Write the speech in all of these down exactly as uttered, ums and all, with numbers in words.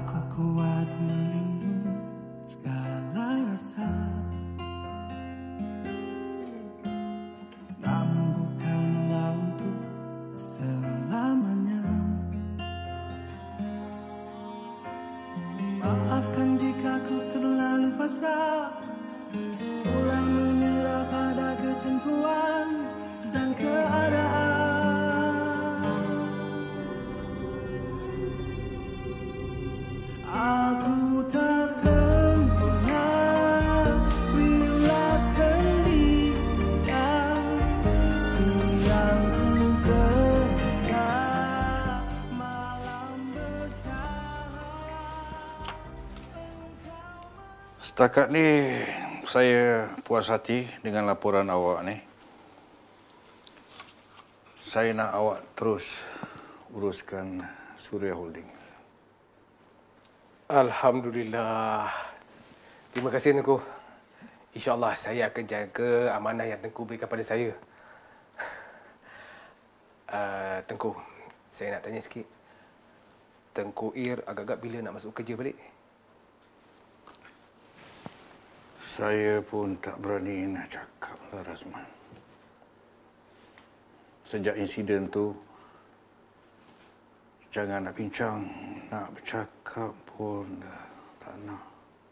Aku kuat melindungi segala rasa, namun bukanlah untuk selamanya. Maafkan jika ku terlalu pasrah, kurang menyerah pada ketentuan dan keadaan. Aku tak sempurna bila sendirian, siang ku getar, malam bercahaya. Setakat ni saya puas hati dengan laporan awak ni. Saya nak awak terus uruskan Suria Holdings. Alhamdulillah. Terima kasih Tengku. InsyaAllah saya akan jaga amanah yang Tengku berikan pada saya. Uh, Tengku, saya nak tanya sikit. Tengku Ir agak-agak bila nak masuk kerja balik? Saya pun tak berani nak cakap lah, Razman. Sejak insiden tu, jangan nak bincang, nak bercakap pun tak nak.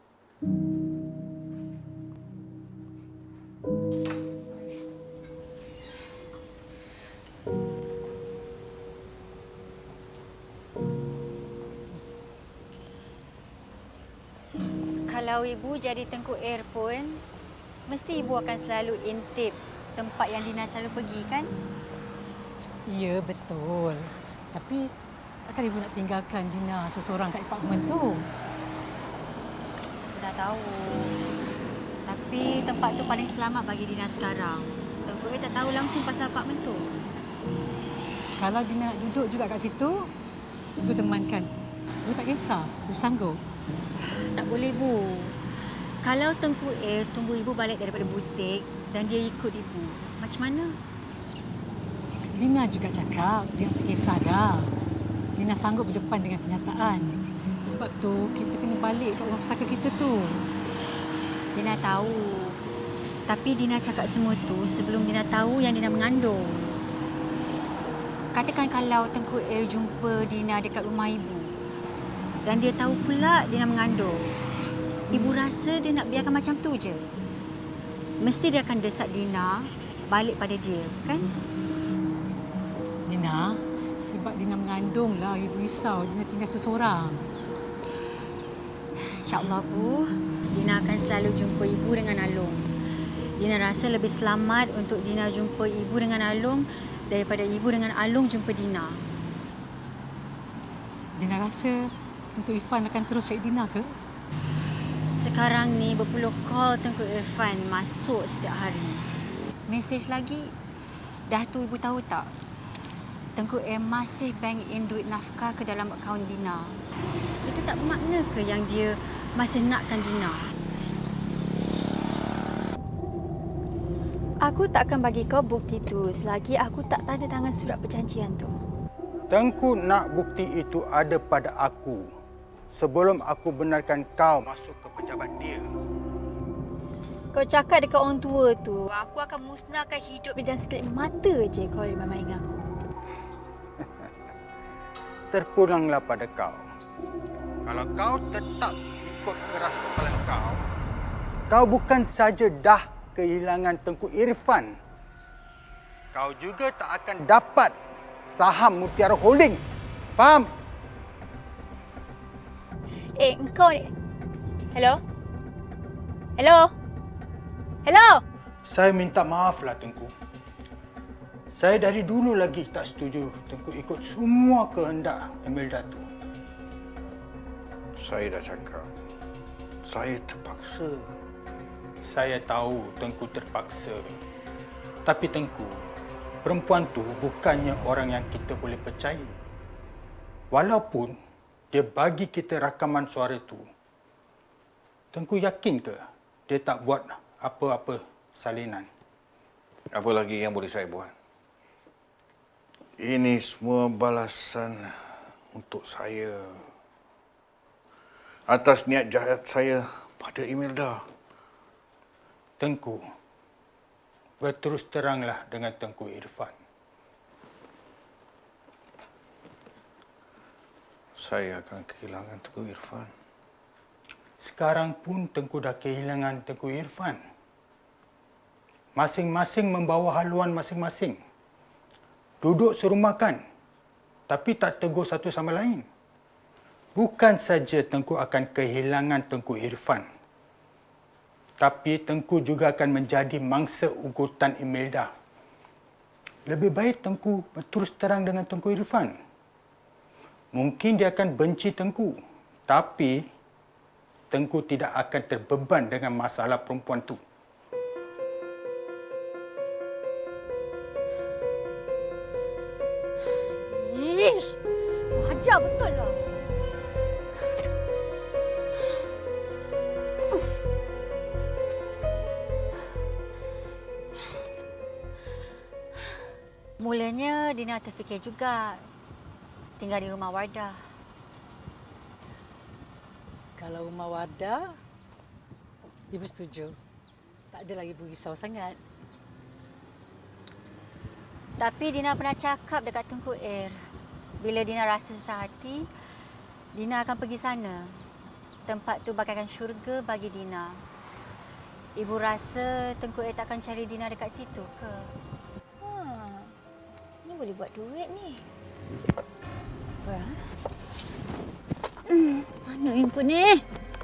Kalau ibu jadi Tengku Air pun, mesti ibu akan selalu intip tempat yang Dina selalu pergi, kan? Ya, betul. Tapi takkan ibu nak tinggalkan Dina seseorang kat apartmen tu? Aku dah tahu. Tapi tempat tu paling selamat bagi Dina sekarang. Tengku Air tak tahu langsung pasal apartmen tu. Kalau Dina nak duduk juga kat situ, ibu temankan. Ibu tak kisah, ibu sanggup. Tak boleh, Bu. Kalau Tengku Air tunggu ibu balik daripada butik dan dia ikut ibu, macam mana? Dina juga cakap dia tak kisah dah. Dina sanggup berdepan dengan kenyataan. Sebab tu kita kena balik kat rumah pesaka kita tu. Dina tahu. Tapi Dina cakap semua tu sebelum Dina tahu yang Dina mengandung. Katakan kalau Tengku Air jumpa Dina dekat rumah ibu dan dia tahu pula Dina mengandung. Ibu rasa dia nak biarkan macam tu je? Mesti dia akan desak Dina balik pada dia, kan? Dina, sebab Dina mengandung lah ibu risau Dina tinggal seseorang. InsyaAllah, Bu. Dina akan selalu jumpa ibu dengan Alung. Dina rasa lebih selamat untuk Dina jumpa ibu dengan Alung daripada ibu dengan Alung jumpa Dina. Dina rasa Tengku Irfan akan terus cari Dina ke? Sekarang ni berpuluh call Tengku Irfan masuk setiap hari. Mesej lagi. Dah tu ibu tahu tak? Tengku Air masih bank in duit nafkah ke dalam akaun Dina. Itu tak bermakna ke yang dia masih nakkan Dina? Aku tak akan bagi kau bukti tu selagi aku tak tanda tangan surat perjanjian tu. Tengku nak bukti itu ada pada aku sebelum aku benarkan kau masuk ke pejabat dia. Kau cakap dekat orang tua tu, aku akan musnahkan hidup dia dan sekelip mata je kau boleh main-main dengan aku. Terpulanglah pada kau. Kalau kau tetap ikut keras kepala kau, kau bukan saja dah kehilangan Tengku Irfan, kau juga tak akan dapat saham Mutiara Holdings. Faham? Eh, engkau ni. Hello? Hello? Hello? Saya minta maaflah Tengku. Saya dari dulu lagi tak setuju Tengku ikut semua kehendak Emil Dato'. Saya dah cakap. Saya terpaksa. Saya tahu Tengku terpaksa. Tapi Tengku, perempuan tu bukannya orang yang kita boleh percaya. Walaupun dia bagi kita rakaman suara tu, Tengku yakin ke dia tak buat apa-apa salinan? Apa lagi yang boleh saya buat? Ini semua balasan untuk saya. atas niat jahat saya pada Imelda. Tengku, berterus teranglah dengan Tengku Irfan. Saya akan kehilangan Tengku Irfan. Sekarang pun Tengku dah kehilangan Tengku Irfan. Masing-masing membawa haluan masing-masing. Duduk serumahkan, tapi tak tegur satu sama lain. Bukan saja Tengku akan kehilangan Tengku Irfan, tapi Tengku juga akan menjadi mangsa ugutan Imelda. Lebih baik Tengku berterus terang dengan Tengku Irfan. Mungkin dia akan benci Tengku, tapi Tengku tidak akan terbeban dengan masalah perempuan tu. Ish, ajar betul lah. Mulanya Dina terfikir juga tinggal di rumah Wardah. Kalau rumah Wardah, Ibu setuju. Tak ada lagi berisau sangat. Tapi Dina pernah cakap dekat Tengku Ir, bila Dina rasa susah hati, Dina akan pergi sana. Tempat tu bagaikan syurga bagi Dina. Ibu rasa Tengku Ir takkan cari Dina dekat situ ke? Ha, ni boleh buat duit ni. Apa? Hmm, mana info ni?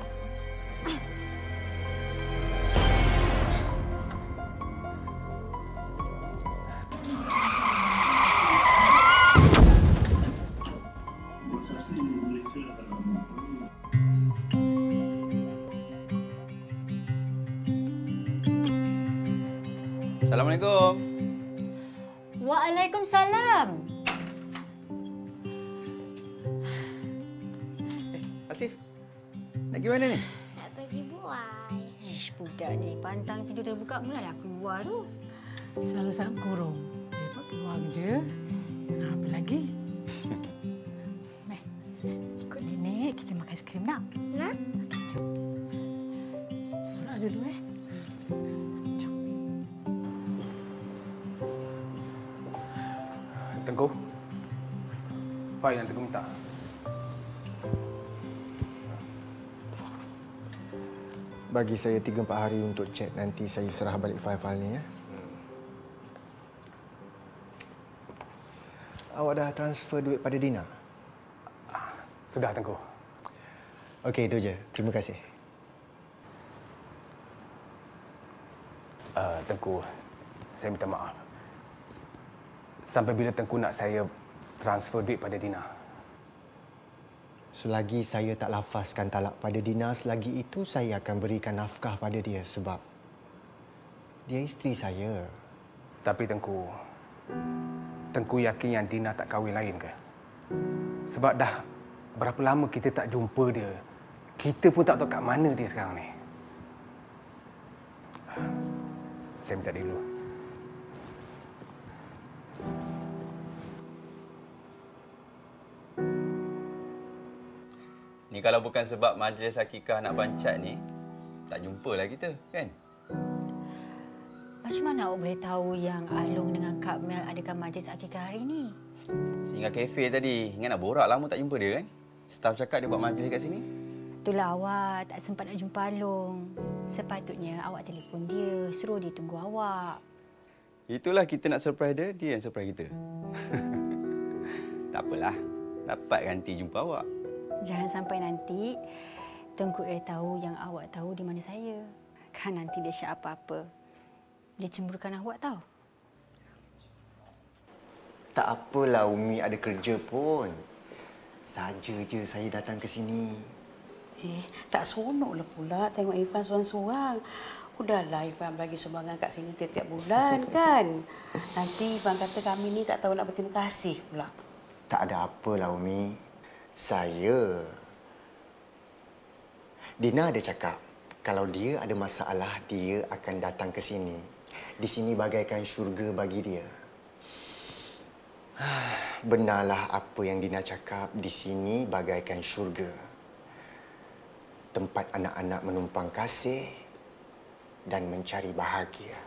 Assalamualaikum. Waalaikumsalam. Eh, Asif. Nak pergi mana ni? Nak pergi buai. Ish, budak ni pantang pintu dah buka mula dah keluar tu. Selalu sangat kurung. Dia buat keluar je. Nah, apa lagi? Meh, ikut nenek kita makan aiskrim nak? Nak? Okey, jom. Borak dulu eh. Tengku, fail yang Tengku minta. Bagi saya tiga empat hari untuk cek, nanti saya serah balik fail-fail ni ya. Hmm. Awak dah transfer duit pada Dina? Sudah, Tengku. Okey, itu je. Terima kasih. Uh, Tengku, saya minta maaf. Sampai bila Tengku nak saya transfer duit pada Dina? Selagi saya tak lafazkan talak pada Dina, selagi itu saya akan berikan nafkah pada dia sebab dia isteri saya. Tapi Tengku, Tengku yakin yang Dina tak kahwin lain ke? Sebab dah berapa lama kita tak jumpa dia. Kita pun tak tahu kat mana dia sekarang ni. Saya minta dia dulu. Ni kalau bukan sebab majlis akikah nak bancat ni, tak jumpalah kita, kan? Macam mana awak boleh tahu yang Along dengan Kak Mel adakan majlis akikah hari ni? Singgah kafe tadi, ingat nak borak lama tak jumpa dia, kan? Staf cakap dia buat majlis kat sini. Itulah awak tak sempat nak jumpa Along. Sepatutnya awak telefon dia, suruh dia tunggu awak. Itulah kita nak surprise dia, dia yang surprise kita. Tak apalah, dapat ganti jumpa awak. Jangan sampai nanti Tengku Ir tahu yang awak tahu di mana saya. Kan nanti dia syak apa-apa. Dia cemburukan awak tahu. Tak apalah Umi ada kerja pun. Saja je saya datang ke sini. Eh, tak seronoklah pula tengok Irfan seorang-seorang. Udahlah Irfan bagi sumbangan kat sini tiap-tiap bulan kan. Nanti Irfan kata kami ni tak tahu nak berterima kasih pula. Tak ada apalah Umi. Saya... Dina ada cakap, kalau dia ada masalah, dia akan datang ke sini. Di sini bagaikan syurga bagi dia. Benarlah apa yang Dina cakap, di sini bagaikan syurga. tempat anak-anak menumpang kasih dan mencari bahagia.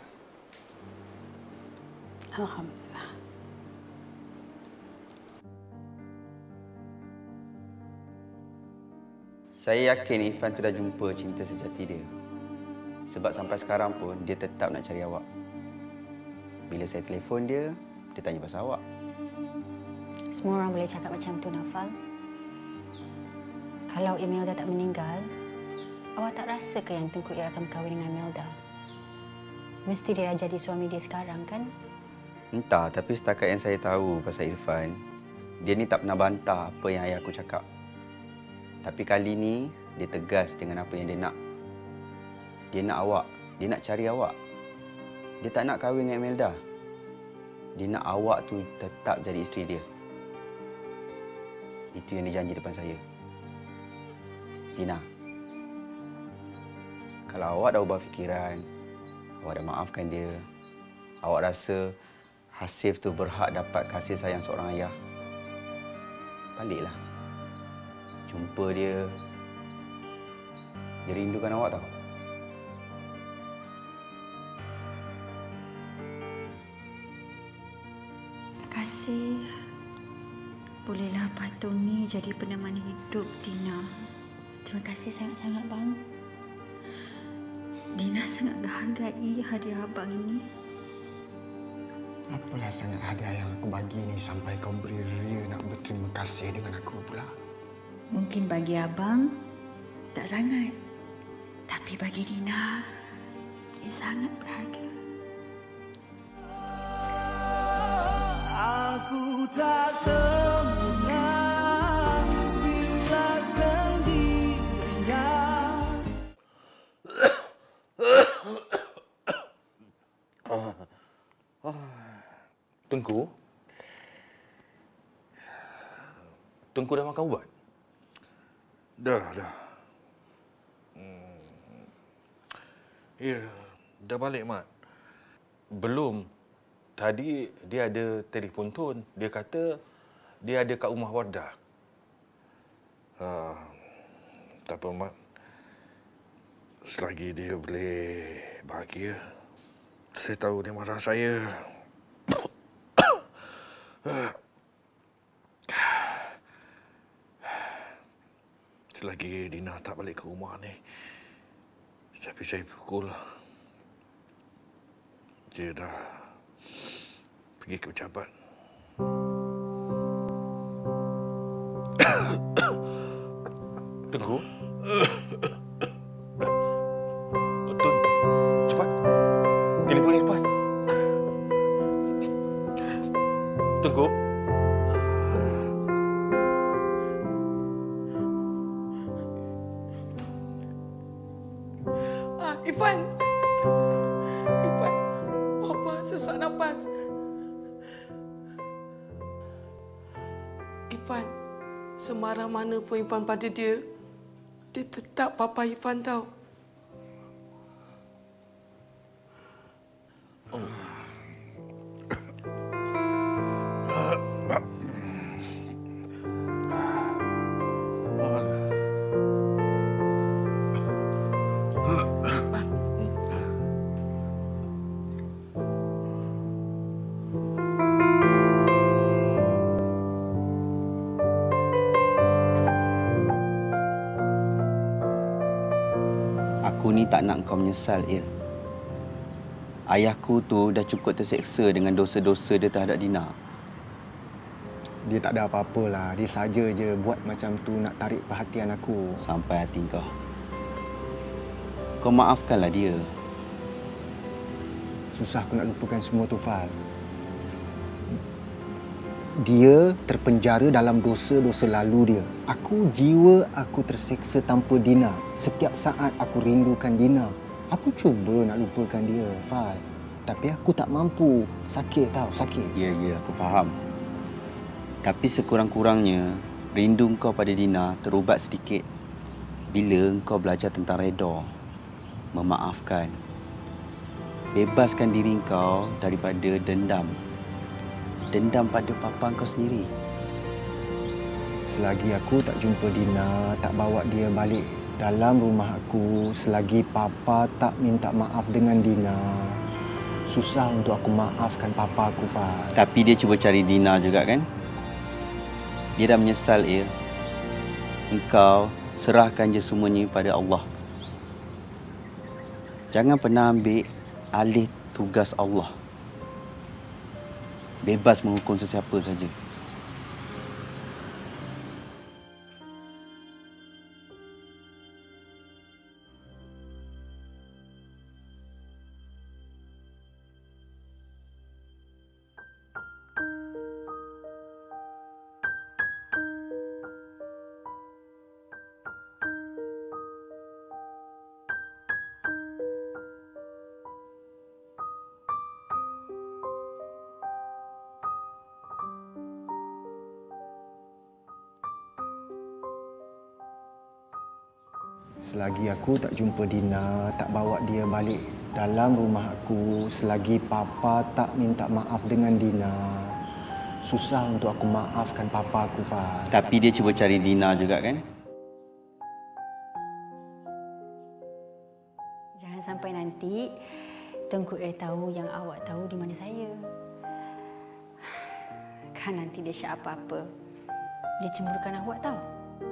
Alhamdulillah. Saya yakin Irfan tu dah jumpa cinta sejati dia. Sebab sampai sekarang pun dia tetap nak cari awak. Bila saya telefon dia, dia tanya pasal awak. Semua orang boleh cakap macam tu, Naufal. Kalau Imelda tak meninggal, awak tak rasa ke yang Tengku Ir akan berkahwin dengan Imelda? Mesti dia dah jadi suami dia sekarang, kan? Entah, tapi setakat yang saya tahu pasal Irfan, dia ni tak pernah bantah apa yang ayah aku cakap. Tapi kali ni, dia tegas dengan apa yang dia nak. Dia nak awak. Dia nak cari awak. Dia tak nak kahwin dengan Imelda. Dia nak awak tu tetap jadi isteri dia. Itu yang dia janji depan saya. Dina, kalau awak dah ubah fikiran, awak dah maafkan dia, awak rasa Hasif tu berhak dapat kasih sayang seorang ayah, baliklah. Jumpa dia. Dia rindukan awak tau. Terima kasih. Bolehlah patung ni jadi peneman hidup Dina. Terima kasih sangat-sangat, Bang. Dina sangat menghargai hadiah abang ini. Apalah sangat hadiah yang aku bagi ni sampai kau beri ria nak berterima kasih dengan aku pula. Mungkin bagi abang tak sangat. Tapi bagi Dina, ia sangat berharga. Aku tak sempurna bila sendirian. Tengku? Tengku dah makan ubat? Dah, dah. Hmm. Ya, dah balik, Mat. Belum. Tadi dia ada telefon tun. Dia kata dia ada kat rumah Wardah. Ha, tak apa, Mat. Selagi dia boleh bahagia. Saya tahu dia marah saya. Selagi Dina tak balik ke rumah ni, tapi saya pukul. Dia dah pergi ke pejabat. Tengku? Tun, cepat. Telefon Irfan. Tengku? Ah, Irfan. Irfan, Papa sesak nafas. Irfan, semarah mana pun Irfan pada dia, dia tetap Papa Irfan tau. Oh. Aku ni tak nak kau menyesal, Ir. Ayahku tu dah cukup terseksa dengan dosa-dosa dia terhadap Dina. Dia tak ada apa-apalah. Dia saja je buat macam tu nak tarik perhatian aku. Sampai hati kau. Kau maafkanlah dia. Susah aku nak lupakan semua tu, Fal. Dia terpenjara dalam dosa-dosa lalu dia. Aku jiwa aku terseksa tanpa Dina. Setiap saat aku rindukan Dina. Aku cuba nak lupakan dia, Fal. Tapi aku tak mampu. Sakit tau, sakit. Ya, ya, aku faham. Tapi sekurang-kurangnya, rindu kau pada Dina terubat sedikit bila kau belajar tentang reda, memaafkan. Bebaskan diri kau daripada dendam. Dendam pada papa kau sendiri. Selagi aku tak jumpa Dina, tak bawa dia balik dalam rumah aku selagi Papa tak minta maaf dengan Dina. Susah untuk aku maafkan Papa aku, Fad. Tapi dia cuba cari Dina juga kan? Dia dah menyesal, Ir. Engkau serahkan je semuanya pada Allah. Jangan pernah ambil alih tugas Allah. Bebas menghukum sesiapa saja. Selagi aku tak jumpa Dina, tak bawa dia balik dalam rumah aku, selagi Papa tak minta maaf dengan Dina, susah untuk aku maafkan Papa aku, Fad. Tapi dia cuba cari Dina juga kan? Jangan sampai nanti Tengku Eh tahu yang awak tahu di mana saya. Kan nanti dia syak apa-apa. Dia cemburukan awak tahu.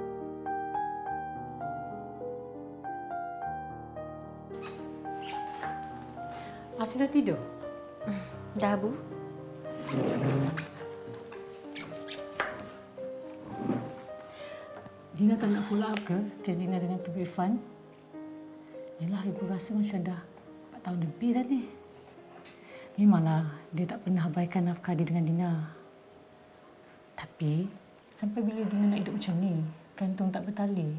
Asyik dah tidur? Dah, Bu. Dina tak nak follow up ke kes Dina dengan Tubu Irfan? Yalah, ibu rasa macam dah empat tahun lebih dah ni. Memanglah dia tak pernah abaikan nafkah dia dengan Dina. Tapi, sampai bila Dina nak hidup macam ni? Gantung tak bertali.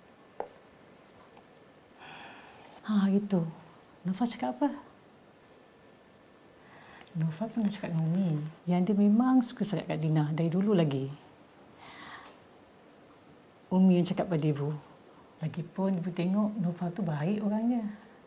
Ha, gitu. Nofa cakap apa? Nofa pernah cakap dengan Umi yang dia memang suka sangat kat Dina dari dulu lagi. Umi yang cakap pada ibu. Lagipun ibu tengok Nofa tu baik orangnya.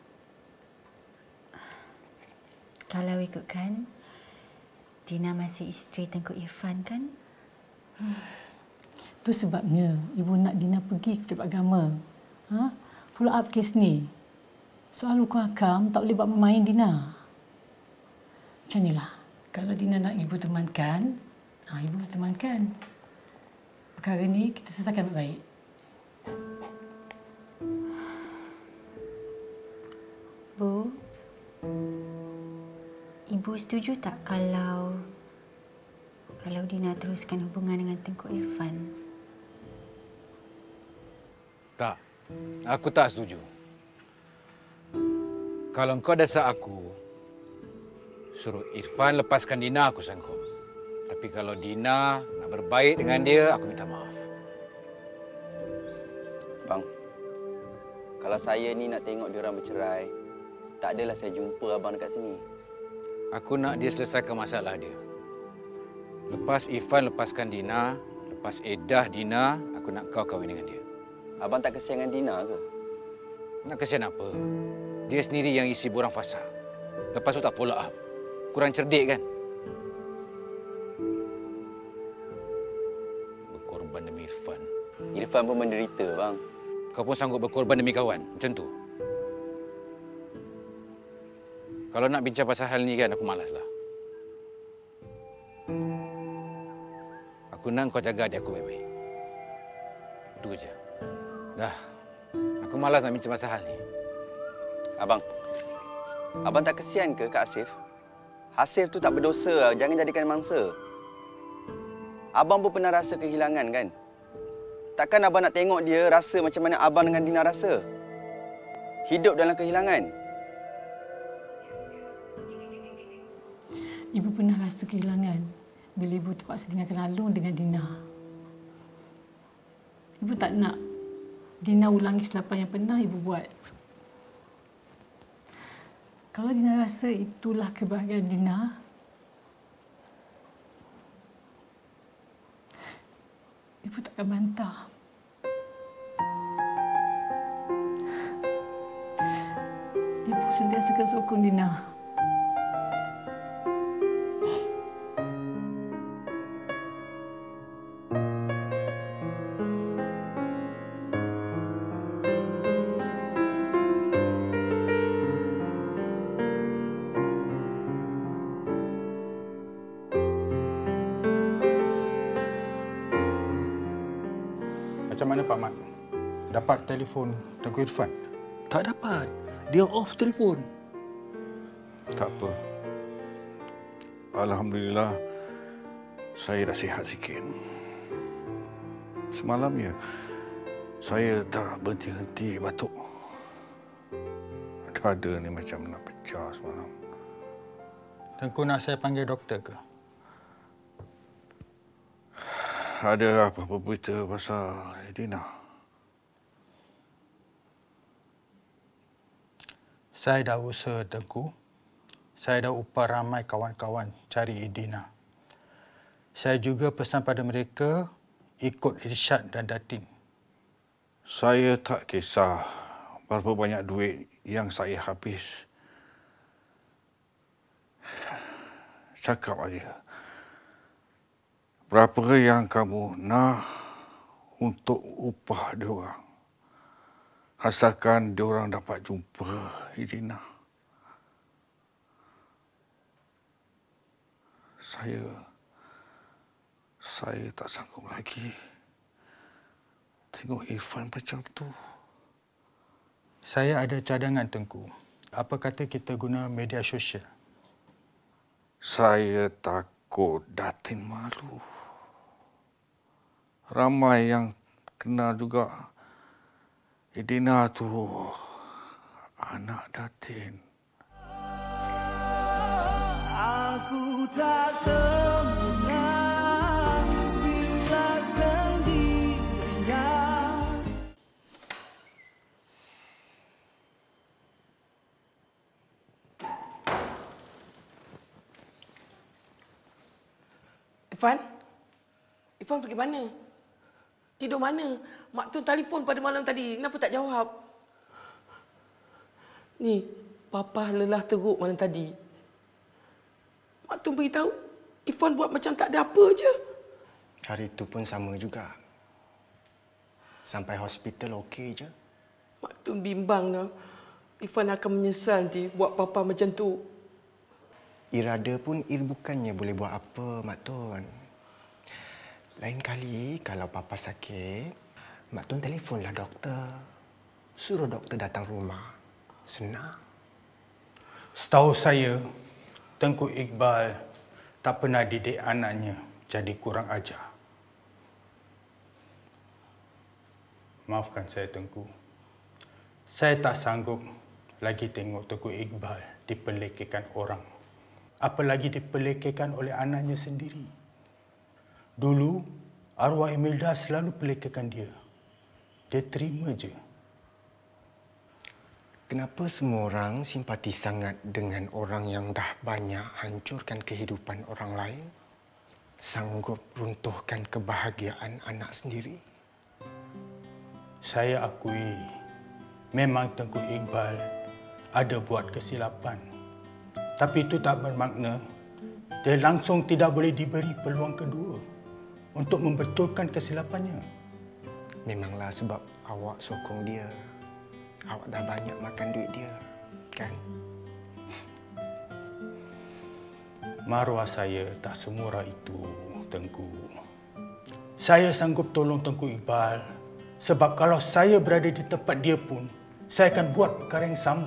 Kalau ikutkan, Dina masih isteri Tengku Irfan kan? Hmm. Tu sebabnya ibu nak Dina pergi ke tempat agama. Ha? Follow up kes ni. Soal hukum hakam tak boleh buat bermain Dina. Macam inilah. Kalau Dina nak ibu temankan, ha, ibu temankan. Perkara ni kita selesaikan baik-baik. Bu, ibu setuju tak kalau kalau Dina teruskan hubungan dengan Tengku Irfan? Tak. Aku tak setuju. Kalau kau dasar aku, suruh Irfan lepaskan Dina, aku sanggup. Tapi kalau Dina nak berbaik dengan dia, aku minta maaf. Bang, kalau saya ni nak tengok diorang bercerai, tak adalah saya jumpa abang dekat sini. Aku nak dia selesaikan masalah dia. Lepas Irfan lepaskan Dina, lepas edah Dina, aku nak kau kahwin dengan dia. Abang tak kesian dengan Dina ke? Nak kesian apa? Dia sendiri yang isi borang fasa. Lepas tu tak follow up. Kurang cerdik kan? Berkorban demi Irfan. Irfan pun menderita, bang. Kau pun sanggup berkorban demi kawan? Macam tu? Kalau nak bincang pasal hal ni kan, aku malaslah. Aku nak kau jaga adik aku baik-baik. Itu je. Dah. Aku malas nak bincang pasal hal ni. Abang, abang tak kesian ke Kak Asif? Hasif tu tak berdosa, jangan jadikan mangsa. Abang pun pernah rasa kehilangan kan? Takkan abang nak tengok dia rasa macam mana abang dengan Dina rasa? Hidup dalam kehilangan. Ibu pernah rasa kehilangan bila ibu terpaksa tinggalkan Alung dengan Dina. Ibu tak nak Dina ulangi kesilapan yang pernah ibu buat. Kalau Dina rasa itulah kebahagiaan Dina, ibu takkan bantah. Ibu sentiasa akan sokong Dina. Macam mana Pak Mat? Dapat telefon Tengku Irfan? Tak dapat. Dia off telefon. Tak apa. Alhamdulillah, saya dah sihat sikit. Semalam ya, saya tak berhenti-henti batuk. Dada ni macam nak pecah semalam. Tengku nak saya panggil doktor ke? Ada apa-apa berita pasal Dina? Saya dah usaha, Tengku. Saya dah upah ramai kawan-kawan cari Dina. Saya juga pesan pada mereka ikut Irsyad dan Datin. Saya tak kisah berapa banyak duit yang saya habis. Cakap aja. Berapa yang kamu nak untuk upah diorang? Asalkan diorang dapat jumpa Irina. Saya saya tak sanggup lagi tengok Irfan macam tu. Saya ada cadangan, Tengku. Apa kata kita guna media sosial? Saya takut Datin malu. Ramai yang kenal juga Edina tu anak Datin. Aku tak sempurna bila sendirian. Irfan? Irfan pergi mana? Tidur mana? Mak Tun telefon pada malam tadi. Kenapa tak jawab? Ni, Papa lelah teruk malam tadi. Mak Tun beritahu Irfan buat macam tak ada apa je. Hari itu pun sama juga. Sampai hospital okey je. Mak Tun bimbang dah. Irfan akan menyesal nanti buat Papa macam tu. Irada pun Ir bukannya boleh buat apa, Mak Tun. Lain kali kalau Papa sakit, Mak Tun telefonlah doktor. Suruh doktor datang rumah. Senang. Setahu saya, Tengku Iqbal tak pernah didik anaknya jadi kurang ajar. Maafkan saya, Tengku. Saya tak sanggup lagi tengok Tengku Iqbal dipelekehkan orang. Apalagi dipelekehkan oleh anaknya sendiri. Dulu, arwah Imelda selalu pelekehkan dia. Dia terima je. Kenapa semua orang simpati sangat dengan orang yang dah banyak hancurkan kehidupan orang lain? Sanggup runtuhkan kebahagiaan anak sendiri? Saya akui, memang Tengku Iqbal ada buat kesilapan. Tapi itu tak bermakna dia langsung tidak boleh diberi peluang kedua untuk membetulkan kesilapannya. Memanglah sebab awak sokong dia. Awak dah banyak makan duit dia, kan? Maruah saya tak semurah itu, Tengku. Saya sanggup tolong Tengku Iqbal sebab kalau saya berada di tempat dia pun, saya akan buat perkara yang sama.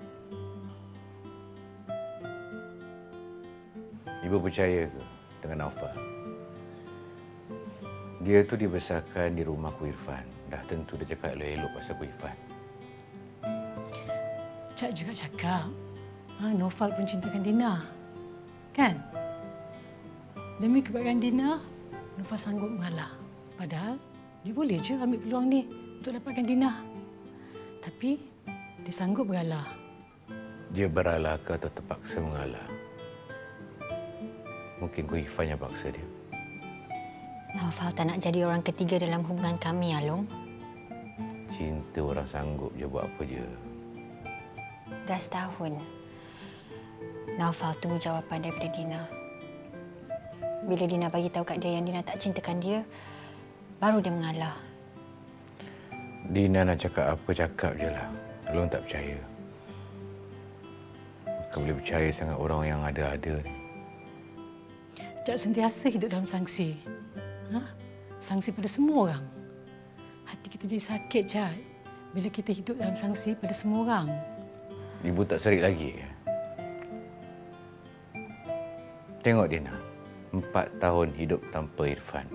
Ibu percaya ke dengan Naufal? Dia tu dibesarkan di rumah Ku Irfan. Dah tentu dia cakap elok-elok pasal Ku Irfan. Cak juga cakap, ha, Naufal pun cintakan Dina. Kan? Demi kebaikan Dina, Naufal sanggup mengalah. Padahal, dia boleh je ambil peluang ni untuk dapatkan Dina. Tapi, dia sanggup mengalah. Dia beralah ke atau terpaksa mengalah? Mungkin Ku Irfan yang paksa dia. Naufal tak nak jadi orang ketiga dalam hubungan kami, Along. Cinta orang sanggup je buat apa je. Dah setahun. Naufal tunggu jawapan daripada Dina. Bila Dina bagi tahu kat dia yang Dina tak cintakan dia, baru dia mengalah. Dina nak cakap apa, cakap je lah. Along tak percaya. Bukan boleh percaya sangat orang yang ada-ada ni. Cak sentiasa hidup dalam sangsi. Ha? Sangsi pada semua orang. Hati kita jadi sakit, Jad. Bila kita hidup dalam sangsi pada semua orang. Ibu tak serik lagi ke? Tengok Dina. Empat tahun hidup tanpa Irfan.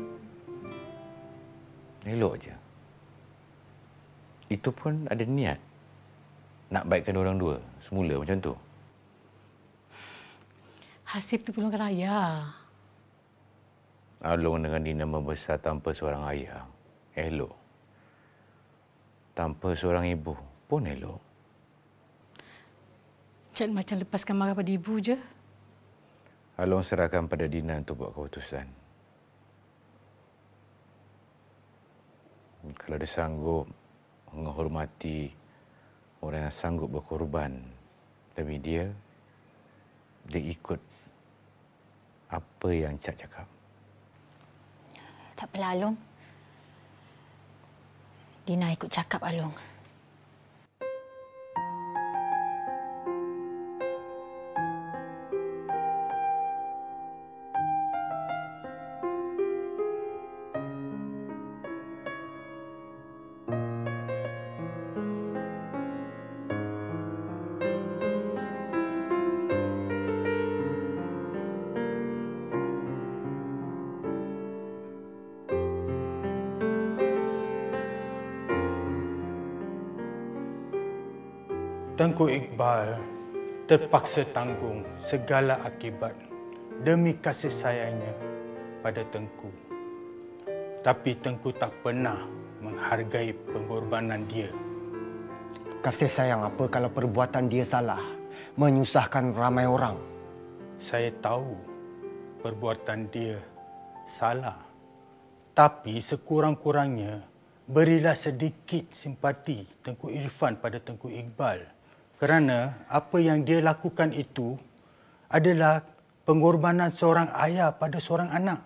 Elok je. Itu pun ada niat. Nak baikkan orang dua. Semula macam tu. Hasif tu pulangkan ayah. Along dengan Dina membesar tanpa seorang ayah. Elok. Tanpa seorang ibu pun elok. Cak macam lepaskan marah pada ibu je. Along serahkan pada Dina untuk buat keputusan. Kalau dia sanggup menghormati orang yang sanggup berkorban demi dia, dia ikut apa yang Cak cakap. Tak apalah, Along. Dina ikut cakap, Along. Tengku Iqbal terpaksa tanggung segala akibat demi kasih sayangnya pada Tengku. Tapi Tengku tak pernah menghargai pengorbanan dia. Kasih sayang apa kalau perbuatan dia salah, menyusahkan ramai orang? Saya tahu perbuatan dia salah. Tapi sekurang-kurangnya berilah sedikit simpati Tengku Irfan pada Tengku Iqbal. Kerana apa yang dia lakukan itu adalah pengorbanan seorang ayah pada seorang anak.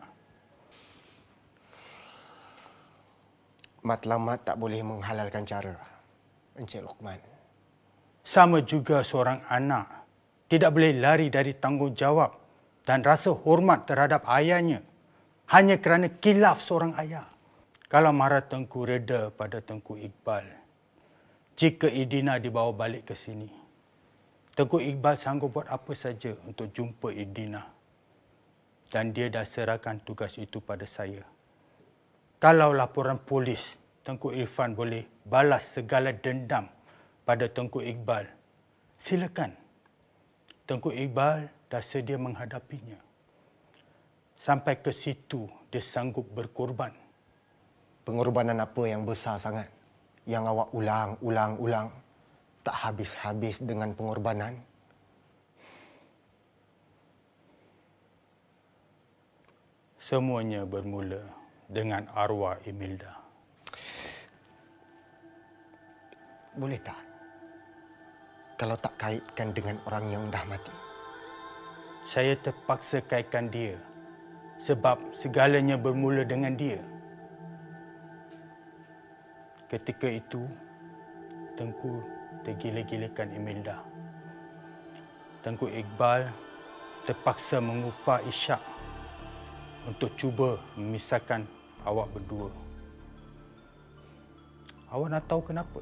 Matlamat tak boleh menghalalkan cara, Encik Luqman. Sama juga seorang anak tidak boleh lari dari tanggungjawab dan rasa hormat terhadap ayahnya hanya kerana kilaf seorang ayah. Kalau marah Tengku reda pada Tengku Iqbal, jika Idina dibawa balik ke sini, Tengku Iqbal sanggup buat apa saja untuk jumpa Idina. Dan dia dah serahkan tugas itu pada saya. Kalau laporan polis, Tengku Irfan boleh balas segala dendam pada Tengku Iqbal, silakan. Tengku Iqbal dah sedia menghadapinya. Sampai ke situ, dia sanggup berkorban. Pengorbanan apa yang besar sangat? Yang awak ulang, ulang, ulang. Tak habis-habis dengan pengorbanan. Semuanya bermula dengan arwah Imelda. Boleh tak? Kalau tak kaitkan dengan orang yang dah mati. Saya terpaksa kaitkan dia. Sebab segalanya bermula dengan dia. Ketika itu, Tengku tergila-gilakan Imelda. Tengku Iqbal terpaksa mengupah Ishak untuk cuba memisahkan awak berdua. Awak nak tahu kenapa?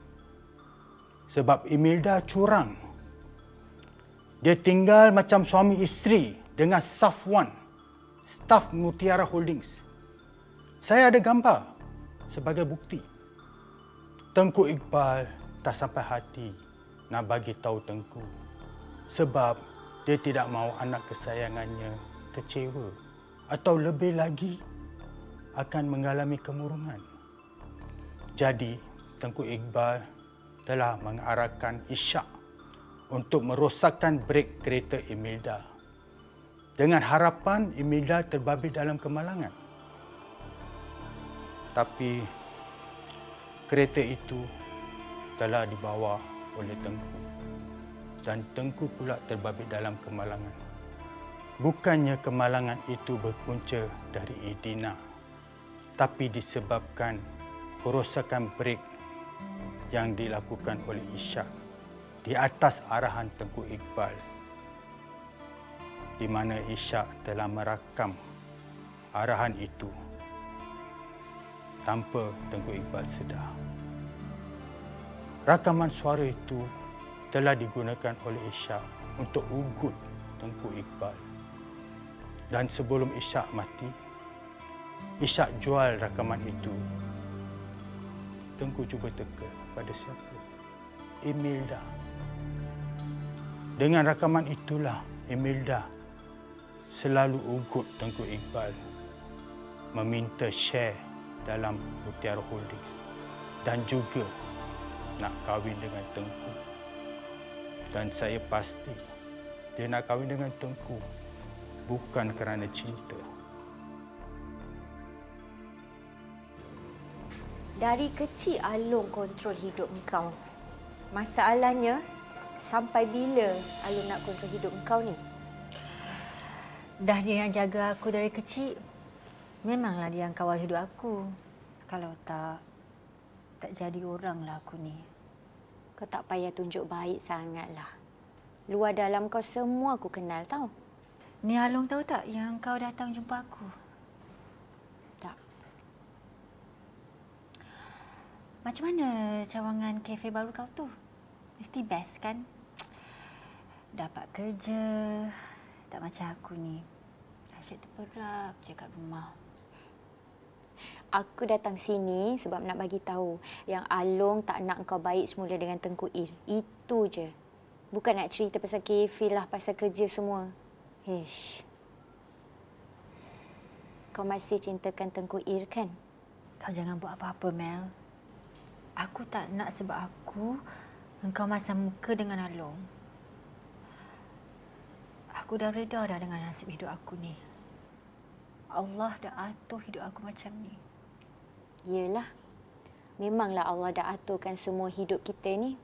Sebab Imelda curang. Dia tinggal macam suami isteri dengan Safwan, staf Mutiara Holdings. Saya ada gambar sebagai bukti. Tengku Iqbal tak sampai hati nak bagi tahu Tengku. Sebab dia tidak mahu anak kesayangannya kecewa atau lebih lagi akan mengalami kemurungan. Jadi, Tengku Iqbal telah mengarahkan Ishak untuk merosakkan brek kereta Imelda dengan harapan Imelda terbabit dalam kemalangan. Tapi kereta itu telah dibawa oleh Tengku dan Tengku pula terbabit dalam kemalangan. Bukannya kemalangan itu berpunca dari Idina, tapi disebabkan kerosakan brek yang dilakukan oleh Ishak di atas arahan Tengku Iqbal, di mana Ishak telah merakam arahan itu tanpa Tengku Iqbal sedar. Rakaman suara itu telah digunakan oleh Ishak untuk ugut Tengku Iqbal. Dan sebelum Ishak mati, Ishak jual rakaman itu. Tengku cuba teka pada siapa? Imelda. Dengan rakaman itulah Imelda selalu ugut Tengku Iqbal meminta share dalam Mutiara Holdings dan juga nak kahwin dengan Tengku. Dan saya pasti dia nak kahwin dengan Tengku bukan kerana cinta. Dari kecil Along kontrol hidup engkau. Masalahnya, sampai bila Along nak kontrol hidup engkau ni? Dah dia yang jaga aku dari kecil. Memanglah dia yang kawal hidup aku. Kalau tak, tak jadi oranglah aku ni. Kau tak payah tunjuk baik sangatlah. Luar dalam kau semua aku kenal tau. Ni Along tahu tak yang kau datang jumpa aku? Tak. Macam mana cawangan kafe baru kau tu? Mesti best kan? Dapat kerja. Tak macam aku ni. Asyik terperap je kat rumah. Aku datang sini sebab nak bagi tahu yang Along tak nak kau baik semula dengan Tengku Ir. Itu je. Bukan nak cerita pasal kafe lah, pasal kerja semua. Hish. Kau masih cintakan Tengku Ir kan? Kau jangan buat apa-apa, Mel. Aku tak nak sebab aku engkau masam muka dengan Along. Aku dah reda dah dengan nasib hidup aku ni. Allah dah atur hidup aku macam ni. Yelah. Memanglah Allah dah aturkan semua hidup kita ni.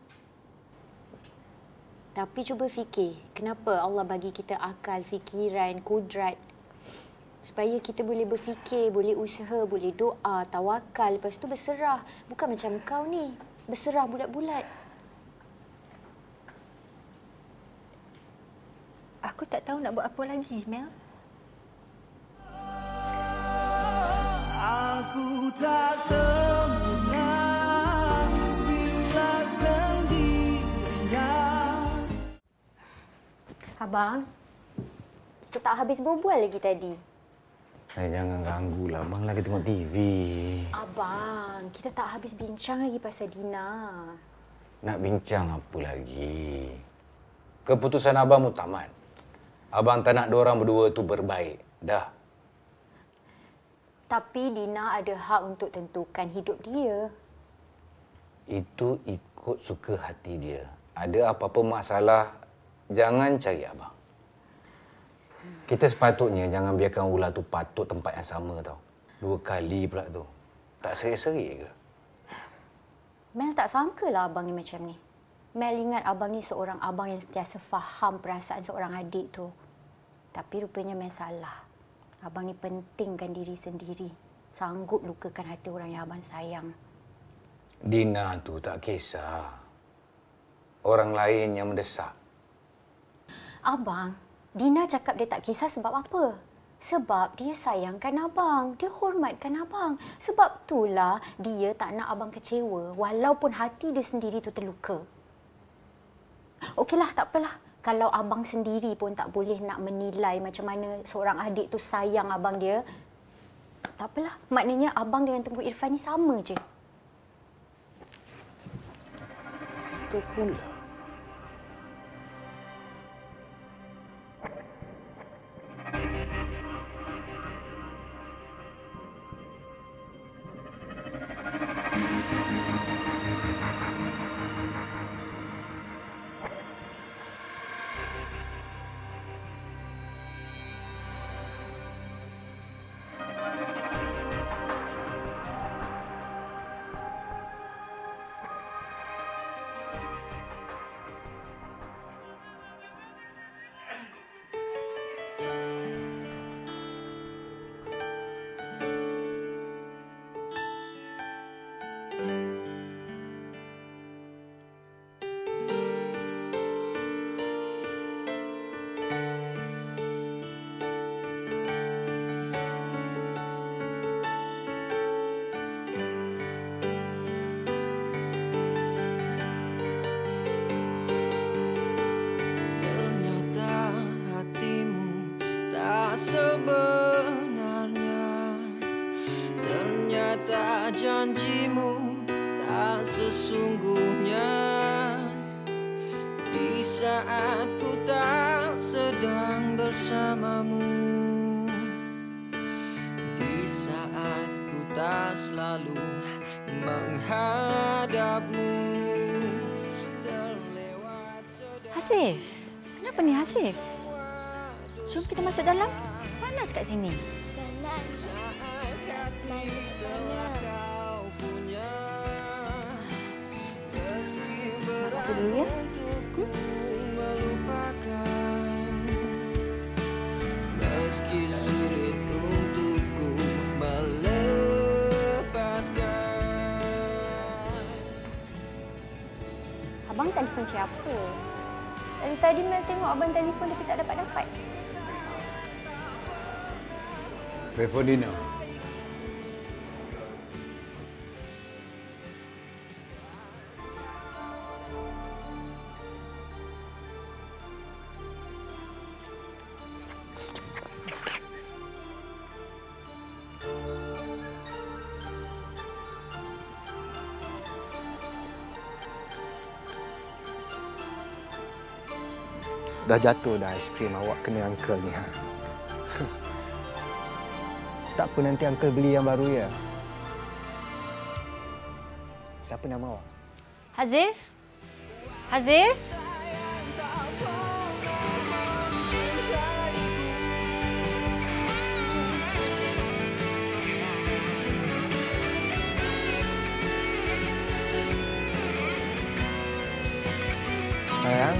Tapi cuba fikir, kenapa Allah bagi kita akal, fikiran, kudrat supaya kita boleh berfikir, boleh usaha, boleh doa, tawakal, lepas tu berserah. Bukan macam kau ni, berserah bulat-bulat. Aku tak tahu nak buat apa lagi, Mel. Aku tak sempurna bila sendirian. Abang, kita tak habis berbual lagi tadi. Eh, jangan ganggulah. Abang lagi tengok T V. Abang, kita tak habis bincang lagi pasal Dina. Nak bincang apa lagi? Keputusan abang muktamad. Abang tak nak diorang berdua tu berbaik. Dah. Tapi Dina ada hak untuk tentukan hidup dia. Itu ikut suka hati dia. Ada apa-apa masalah, jangan cari abang. Kita sepatutnya jangan biarkan ular tu patut tempat yang sama tau. Dua kali pula tu. Tak serik-serik ke? Mel tak sangkalah abang ni macam ni. Mel ingat abang ni seorang abang yang sentiasa faham perasaan seorang adik tu. Tapi rupanya Mel salah. Abang ni pentingkan diri sendiri. Sanggup lukakan hati orang yang abang sayang. Dina tu tak kisah. Orang lain yang mendesak. Abang, Dina cakap dia tak kisah sebab apa? Sebab dia sayangkan abang. Dia hormatkan abang. Sebab itulah dia tak nak abang kecewa. Walaupun hati dia sendiri tu terluka. Okeylah, tak apalah. Kalau abang sendiri pun tak boleh nak menilai macam mana seorang adik tu sayang abang dia, tak apalah. Maknanya abang dengan Tengku Irfan ni sama je. Itu pula. Ternyata janjimu tak sesungguhnya. Di saat ku tak sedang bersamamu, di saat ku tak selalu menghadapmu. Hasif, kenapa ni Hasif? Jom kita masuk dalam. Panas kat sini. Masuk dulu ya. Meski sulit untukku melepaskan. Abang telefon siapa? Dari tadi Mel tengok abang telefon tapi tak dapat-dapat. Telefon Dina. Dah jatuh dah aiskrim awak kena uncle ni. Ha? Tak apa, nanti uncle beli yang baru ya. Siapa nama awak? Hazif? Hazif? Sayang.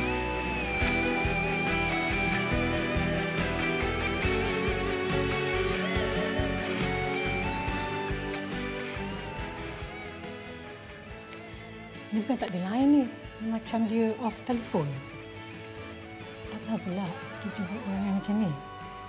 Ni bukan tak ada lain ni. Macam dia off telefon. Apa pula tiba-tiba orang yang macam ni?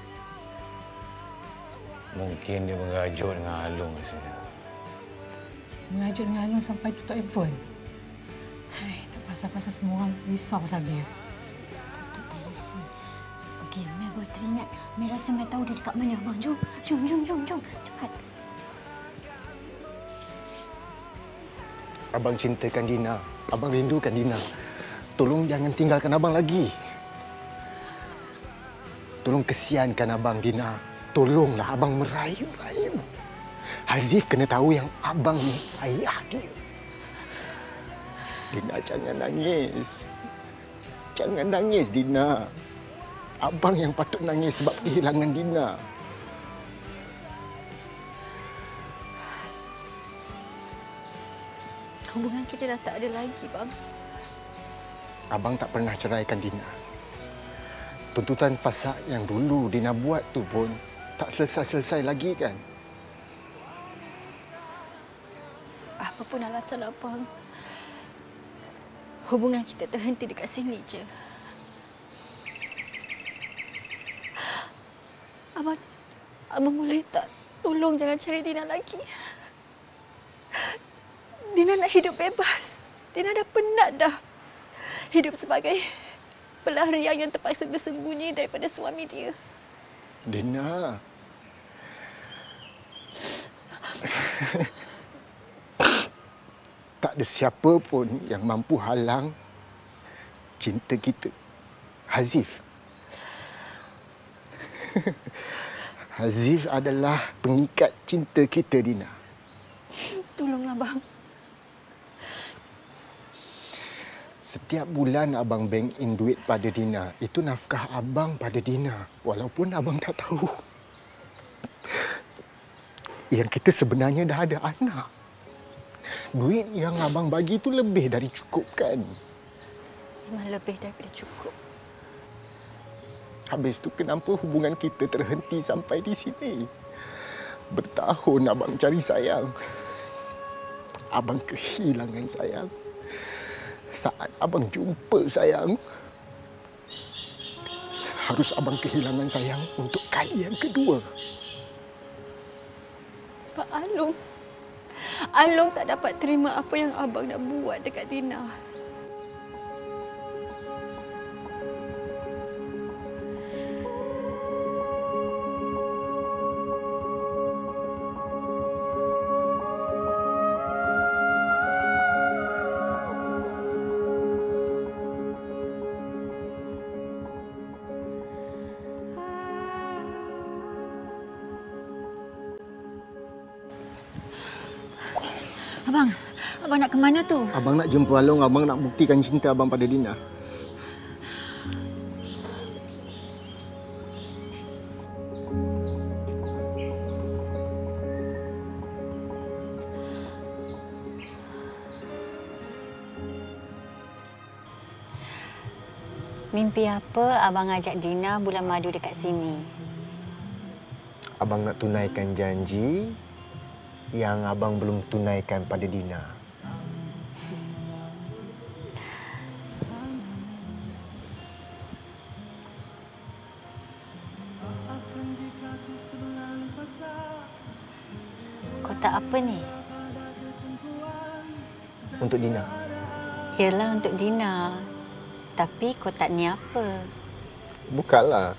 Mungkin dia merajuk dengan Alung rasanya. Mengajuk dengan Alung sampai tutup handphone. Hai, tak pasal-pasal semua orang risau pasal dia. Tutup telefon. Okey, Mel boleh teringat. Mel rasa Mel tahu dia dekat mana abang. Jom, jom, jom, jom, jom. Cepat. Abang cintakan Dina. Abang rindukan Dina. Tolong jangan tinggalkan abang lagi. Tolong kesiankan abang, Dina. Tolonglah abang merayu-rayu. Hazif kena tahu yang abang ni ayah dia. Dina, jangan nangis. Jangan nangis, Dina. Abang yang patut nangis sebab kehilangan Dina. Hubungan kita dah tak ada lagi, bang. Abang tak pernah ceraikan Dina. Tuntutan fasa yang dulu Dina buat tu pun tak selesai-selesai lagi kan? Apapun alasan abang, hubungan kita terhenti dekat sini je. Abang, abang boleh tak tolong jangan cari Dina lagi? Dina nak hidup bebas. Dina dah penat dah hidup sebagai pelarian yang terpaksa bersembunyi daripada suami dia. Dina. Tak ada siapa pun yang mampu halang cinta kita. Hazif. Hazif adalah pengikat cinta kita, Dina. Tolonglah, bang. Setiap bulan abang bank in duit pada Dina. Itu nafkah abang pada Dina. Walaupun abang tak tahu. Yang kita sebenarnya dah ada anak. Duit yang abang bagi itu lebih dari cukup kan? Memang lebih daripada cukup. Habis tu kenapa hubungan kita terhenti sampai di sini? Bertahun abang cari sayang. Abang kehilangan sayang. Saat abang jumpa sayang, harus abang kehilangan sayang untuk kali yang kedua. Sebab Alung, Alung tak dapat terima apa yang abang nak buat dekat Dina. Abang, abang nak ke mana tu? Abang nak jumpa Along, abang nak buktikan cinta abang pada Dina. Mimpi apa abang ajak Dina bulan madu dekat sini? Abang nak tunaikan janji yang abang belum tunaikan pada Dina. Kotak apa ni? Untuk Dina. Yalah, untuk Dina. Tapi kotak ni apa? Bukalah.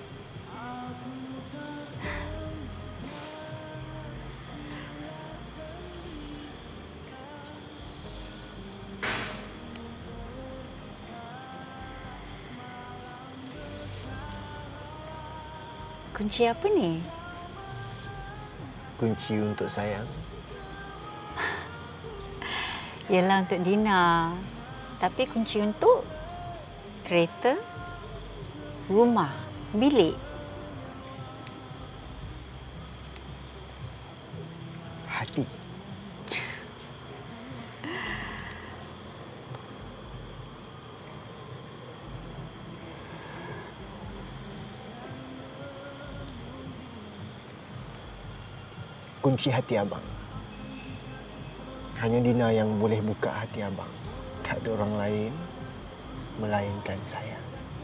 Kunci apa ni? Kunci untuk sayang. Yalah, untuk Dina. Tapi kunci untuk kereta, rumah, bilik. Hati. Kunci hati abang. Hanya Dina yang boleh buka hati abang. Tak ada orang lain melainkan saya.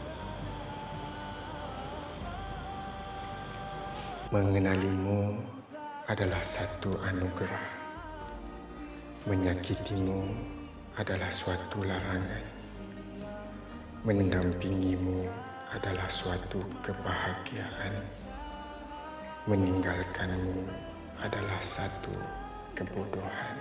Mengenalimu adalah satu anugerah. Menyakitimu adalah suatu larangan. Mendampingimu adalah suatu kebahagiaan. Meninggalkanmu adalah satu kebodohan.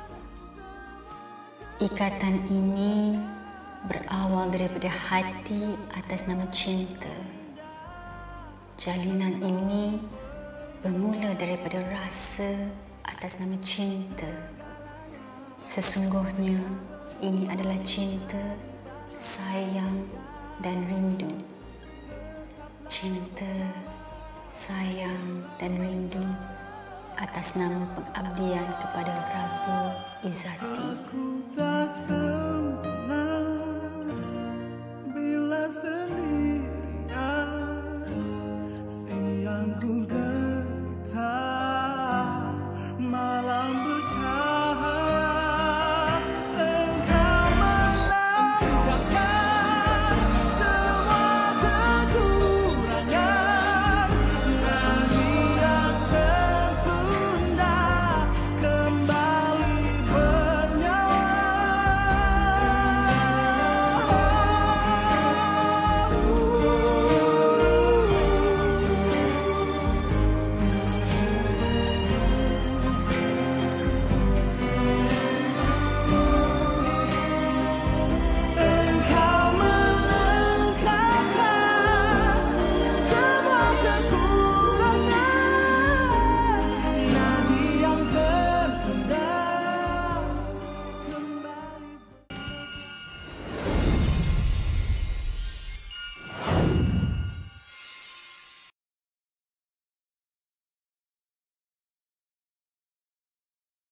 Ikatan ini berawal daripada hati atas nama cinta. Jalinan ini bermula daripada rasa atas nama cinta. Sesungguhnya ini adalah cinta, sayang dan rindu. Cinta, sayang dan rindu atas nama pengabdian kepada Rabu Izzati. Aku tak sempurna bila sendiri.